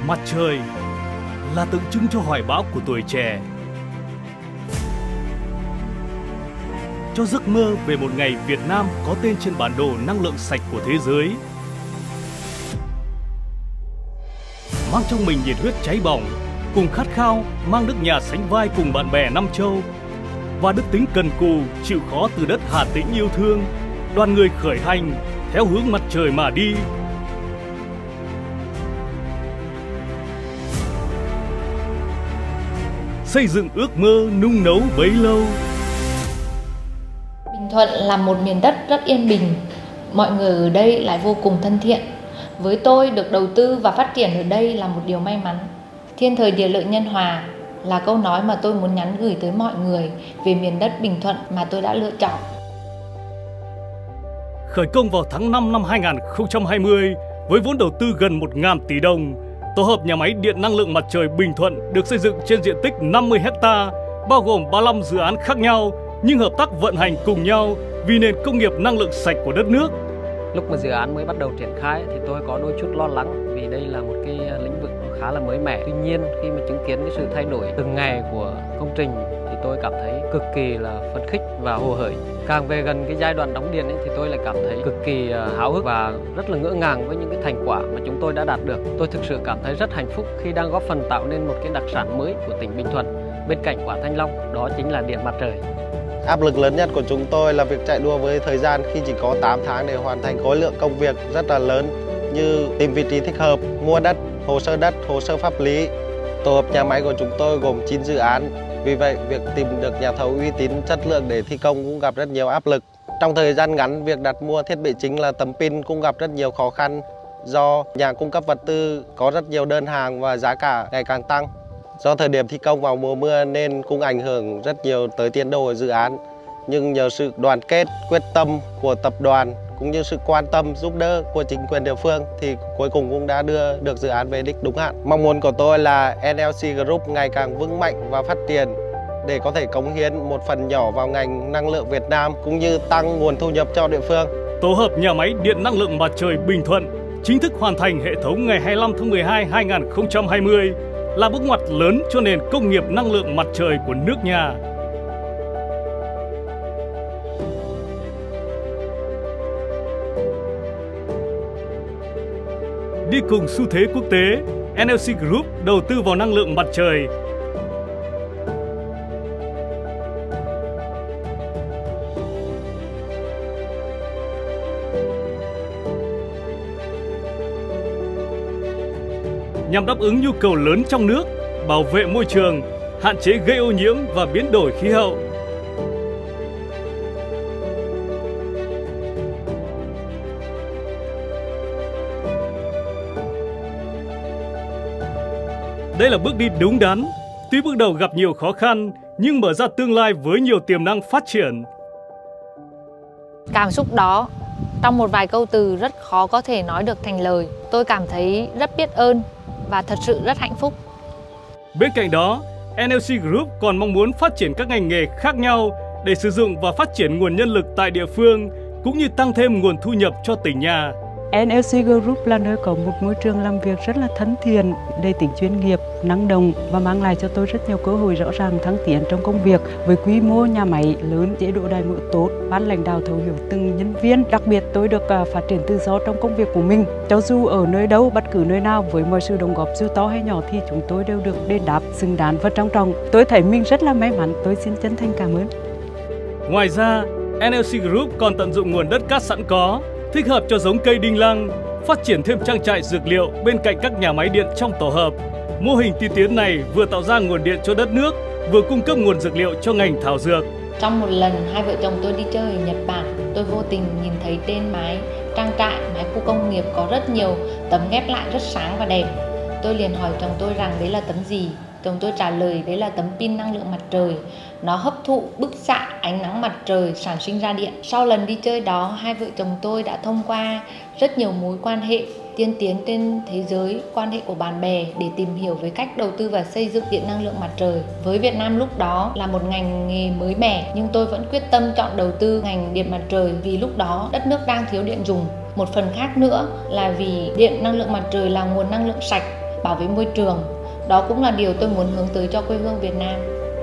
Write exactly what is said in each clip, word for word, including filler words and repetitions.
Mặt trời là tượng trưng cho hoài bão của tuổi trẻ, cho giấc mơ về một ngày Việt Nam có tên trên bản đồ năng lượng sạch của thế giới. Mang trong mình nhiệt huyết cháy bỏng, cùng khát khao mang nước nhà sánh vai cùng bạn bè năm châu, và đức tính cần cù chịu khó từ đất Hà Tĩnh yêu thương, đoàn người khởi hành theo hướng mặt trời mà đi. Xây dựng ước mơ nung nấu bấy lâu. Bình Thuận là một miền đất rất yên bình, mọi người ở đây lại vô cùng thân thiện. Với tôi, được đầu tư và phát triển ở đây là một điều may mắn. Thiên thời địa lợi nhân hòa là câu nói mà tôi muốn nhắn gửi tới mọi người về miền đất Bình Thuận mà tôi đã lựa chọn. Khởi công vào tháng năm năm hai nghìn không trăm hai mươi với vốn đầu tư gần một nghìn tỷ đồng, tổ hợp nhà máy điện năng lượng mặt trời Bình Thuận được xây dựng trên diện tích năm mươi héc ta, bao gồm ba mươi lăm dự án khác nhau nhưng hợp tác vận hành cùng nhau vì nền công nghiệp năng lượng sạch của đất nước. Lúc mà dự án mới bắt đầu triển khai thì tôi có đôi chút lo lắng vì đây là một cái lĩnh vực khá là mới mẻ. Tuy nhiên khi mà chứng kiến cái sự thay đổi từng ngày của công trình thì tôi cảm thấy cực kỳ là phấn khích và hồ hởi. Càng về gần cái giai đoạn đóng điện ấy, thì tôi lại cảm thấy cực kỳ háo hức và rất là ngỡ ngàng với những cái thành quả mà chúng tôi đã đạt được. Tôi thực sự cảm thấy rất hạnh phúc khi đang góp phần tạo nên một cái đặc sản mới của tỉnh Bình Thuận bên cạnh quả Thanh Long, đó chính là điện mặt trời. Áp lực lớn nhất của chúng tôi là việc chạy đua với thời gian khi chỉ có tám tháng để hoàn thành khối lượng công việc rất là lớn như tìm vị trí thích hợp, mua đất, hồ sơ đất, hồ sơ pháp lý. Tổ hợp nhà máy của chúng tôi gồm chín dự án, vì vậy việc tìm được nhà thầu uy tín, chất lượng để thi công cũng gặp rất nhiều áp lực. Trong thời gian ngắn, việc đặt mua thiết bị chính là tấm pin cũng gặp rất nhiều khó khăn do nhà cung cấp vật tư có rất nhiều đơn hàng và giá cả ngày càng tăng. Do thời điểm thi công vào mùa mưa nên cũng ảnh hưởng rất nhiều tới tiến độ của dự án. Nhưng nhờ sự đoàn kết, quyết tâm của tập đoàn cũng như sự quan tâm giúp đỡ của chính quyền địa phương thì cuối cùng cũng đã đưa được dự án về đích đúng hạn. Mong muốn của tôi là en lờ xê Group ngày càng vững mạnh và phát triển để có thể cống hiến một phần nhỏ vào ngành năng lượng Việt Nam cũng như tăng nguồn thu nhập cho địa phương. Tổ hợp nhà máy điện năng lượng mặt trời Bình Thuận chính thức hoàn thành hệ thống ngày hai mươi lăm tháng mười hai năm hai nghìn không trăm hai mươi là bước ngoặt lớn cho nền công nghiệp năng lượng mặt trời của nước nhà. Đi cùng xu thế quốc tế, en lờ xê Group đầu tư vào năng lượng mặt trời. Nhằm đáp ứng nhu cầu lớn trong nước, bảo vệ môi trường, hạn chế gây ô nhiễm và biến đổi khí hậu. Đây là bước đi đúng đắn, tuy bước đầu gặp nhiều khó khăn nhưng mở ra tương lai với nhiều tiềm năng phát triển. Cảm xúc đó trong một vài câu từ rất khó có thể nói được thành lời. Tôi cảm thấy rất biết ơn và thật sự rất hạnh phúc. Bên cạnh đó, en lờ xê Group còn mong muốn phát triển các ngành nghề khác nhau để sử dụng và phát triển nguồn nhân lực tại địa phương cũng như tăng thêm nguồn thu nhập cho tỉnh nhà. en lờ xê Group là nơi có một môi trường làm việc rất là thân thiện, đầy tính chuyên nghiệp, năng động và mang lại cho tôi rất nhiều cơ hội rõ ràng thăng tiến trong công việc. Với quy mô nhà máy lớn, chế độ đãi ngộ tốt, ban lãnh đạo thấu hiểu từng nhân viên. Đặc biệt tôi được phát triển tự do trong công việc của mình. Cho dù ở nơi đâu, bất cứ nơi nào, với mọi sự đóng góp dù to hay nhỏ thì chúng tôi đều được đền đáp xứng đáng và trân trọng. Tôi thấy mình rất là may mắn, tôi xin chân thành cảm ơn. Ngoài ra, en lờ xê Group còn tận dụng nguồn đất cát sẵn có, thích hợp cho giống cây đinh lăng, phát triển thêm trang trại dược liệu bên cạnh các nhà máy điện trong tổ hợp. Mô hình tiên tiến này vừa tạo ra nguồn điện cho đất nước, vừa cung cấp nguồn dược liệu cho ngành thảo dược. Trong một lần hai vợ chồng tôi đi chơi ở Nhật Bản, tôi vô tình nhìn thấy trên mái trang trại, mái khu công nghiệp có rất nhiều tấm ghép lại rất sáng và đẹp. Tôi liền hỏi chồng tôi rằng đấy là tấm gì. Chồng tôi trả lời đấy là tấm pin năng lượng mặt trời. Nó hấp thụ bức xạ ánh nắng mặt trời sản sinh ra điện. Sau lần đi chơi đó, hai vợ chồng tôi đã thông qua rất nhiều mối quan hệ tiên tiến trên thế giới, quan hệ của bạn bè để tìm hiểu về cách đầu tư và xây dựng điện năng lượng mặt trời. Với Việt Nam lúc đó là một ngành nghề mới mẻ, nhưng tôi vẫn quyết tâm chọn đầu tư ngành điện mặt trời vì lúc đó đất nước đang thiếu điện dùng. Một phần khác nữa là vì điện năng lượng mặt trời là nguồn năng lượng sạch, bảo vệ môi trường. Đó cũng là điều tôi muốn hướng tới cho quê hương Việt Nam.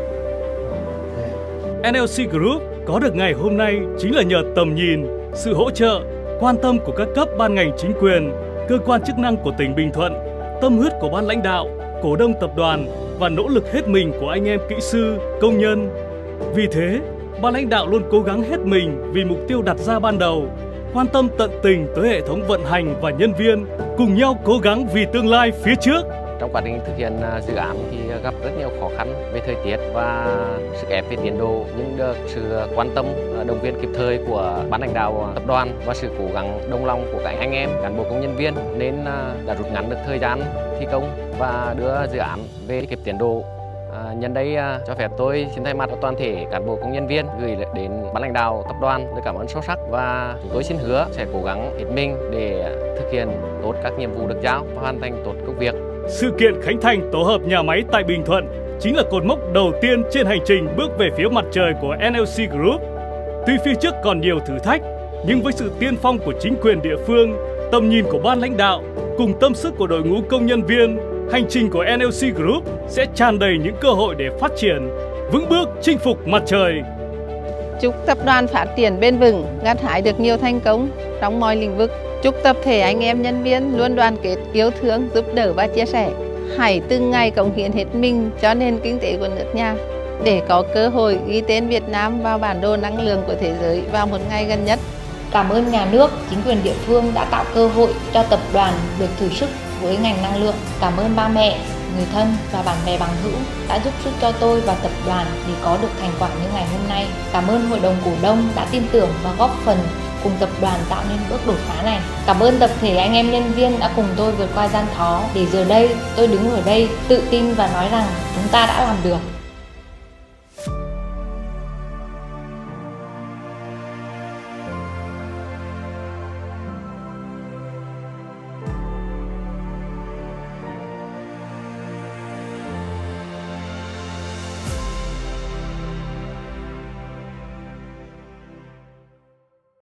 en lờ xê Group có được ngày hôm nay chính là nhờ tầm nhìn, sự hỗ trợ, quan tâm của các cấp ban ngành chính quyền, cơ quan chức năng của tỉnh Bình Thuận, tâm huyết của ban lãnh đạo, cổ đông tập đoàn và nỗ lực hết mình của anh em kỹ sư, công nhân. Vì thế, ban lãnh đạo luôn cố gắng hết mình vì mục tiêu đặt ra ban đầu, quan tâm tận tình tới hệ thống vận hành và nhân viên, cùng nhau cố gắng vì tương lai phía trước. Trong quá trình thực hiện dự án thì gặp rất nhiều khó khăn về thời tiết và sức ép về tiến độ, nhưng được sự quan tâm, động viên kịp thời của ban lãnh đạo tập đoàn và sự cố gắng đồng lòng của các anh em cán bộ công nhân viên nên đã rút ngắn được thời gian thi công và đưa dự án về kịp tiến độ. À, nhân đây à, cho phép tôi xin thay mặt toàn thể cán bộ công nhân viên gửi đến ban lãnh đạo tập đoàn lời cảm ơn sâu sắc, và chúng tôi xin hứa sẽ cố gắng hết mình để thực hiện tốt các nhiệm vụ được giao và hoàn thành tốt công việc. Sự kiện khánh thành tổ hợp nhà máy tại Bình Thuận chính là cột mốc đầu tiên trên hành trình bước về phía mặt trời của en lờ xê Group. Tuy phía trước còn nhiều thử thách, nhưng với sự tiên phong của chính quyền địa phương, tầm nhìn của ban lãnh đạo cùng tâm sức của đội ngũ công nhân viên, hành trình của en lờ xê Group sẽ tràn đầy những cơ hội để phát triển, vững bước chinh phục mặt trời. Chúc tập đoàn phát triển bền vững, gặt hái được nhiều thành công trong mọi lĩnh vực. Chúc tập thể anh em nhân viên luôn đoàn kết, yêu thương, giúp đỡ và chia sẻ. Hãy từng ngày cống hiến hết mình cho nền kinh tế của nước nhà để có cơ hội ghi tên Việt Nam vào bản đồ năng lượng của thế giới vào một ngày gần nhất. Cảm ơn nhà nước, chính quyền địa phương đã tạo cơ hội cho tập đoàn được thử sức với ngành năng lượng. Cảm ơn ba mẹ, người thân và bạn bè bằng hữu đã giúp sức cho tôi và tập đoàn để có được thành quả như ngày hôm nay. Cảm ơn hội đồng cổ đông đã tin tưởng và góp phần cùng tập đoàn tạo nên bước đột phá này. Cảm ơn tập thể anh em nhân viên đã cùng tôi vượt qua gian khó để giờ đây tôi đứng ở đây tự tin và nói rằng chúng ta đã làm được.